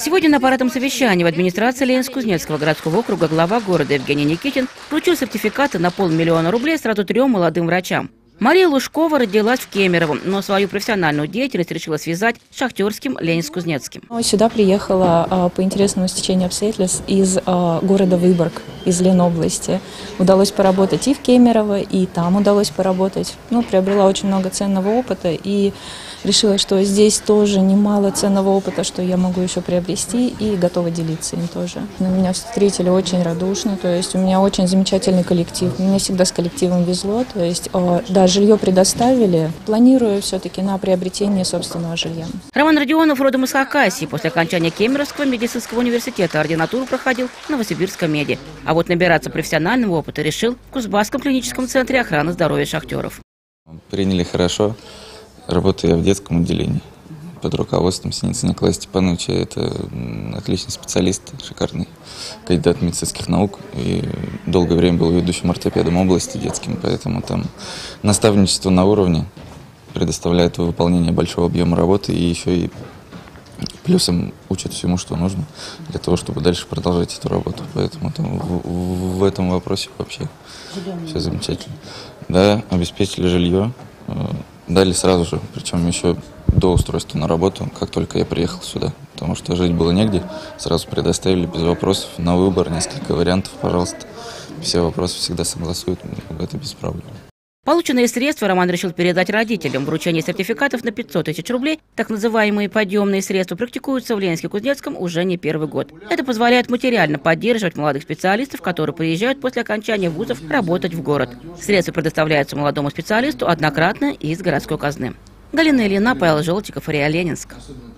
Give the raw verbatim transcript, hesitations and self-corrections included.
Сегодня на аппаратном совещании в администрации Ленинск-Кузнецкого городского округа глава города Евгений Никитин вручил сертификаты на полмиллиона рублей сразу трем молодым врачам. Мария Лужкова родилась в Кемерово, но свою профессиональную деятельность решила связать с шахтерским Ленинск-Кузнецким. Сюда приехала а, по интересному стечению обстоятельств из а, города Выборг, из Ленобласти. Удалось поработать и в Кемерово, и там удалось поработать. Ну, приобрела очень много ценного опыта и решила, что здесь тоже немало ценного опыта, что я могу еще приобрести, и готова делиться им тоже. На меня встретили очень радушно, то есть у меня очень замечательный коллектив. Мне всегда с коллективом везло, то есть да, жилье предоставили. Планирую все-таки на приобретение собственного жилья. Роман Родионов родом из Хакасии. После окончания Кемеровского медицинского университета ординатуру проходил в Новосибирском меди. А вот набираться профессионального опыта решил в Кузбасском клиническом центре охраны здоровья шахтеров. Приняли хорошо. Работаю я в детском отделении под руководством Синицы Николая Степановича. Это отличный специалист, шикарный кандидат медицинских наук. И долгое время был ведущим ортопедом области детским, поэтому там наставничество на уровне предоставляет выполнение большого объема работы и еще и плюсом учат всему, что нужно для того, чтобы дальше продолжать эту работу. Поэтому там в, в этом вопросе вообще все замечательно. Да, обеспечили жилье. Дали сразу же, причем еще до устройства на работу, как только я приехал сюда. Потому что жить было негде, сразу предоставили без вопросов, на выбор, несколько вариантов, пожалуйста. Все вопросы всегда согласуют, это без проблем. Полученные средства Роман решил передать родителям. Вручение сертификатов на пятьсот тысяч рублей, так называемые подъемные средства, практикуются в Ленинске-Кузнецком уже не первый год. Это позволяет материально поддерживать молодых специалистов, которые приезжают после окончания вузов работать в город. Средства предоставляются молодому специалисту однократно из городской казны. Галина Ильина, Павел Желтиков, РИА Ленинск.